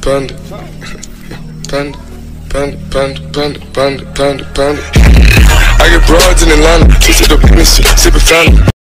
panda. Panda, panda, panda, panda, panda, panda, panda. I get broads in Atlanta, twisted up in this shit, sippin' fountain.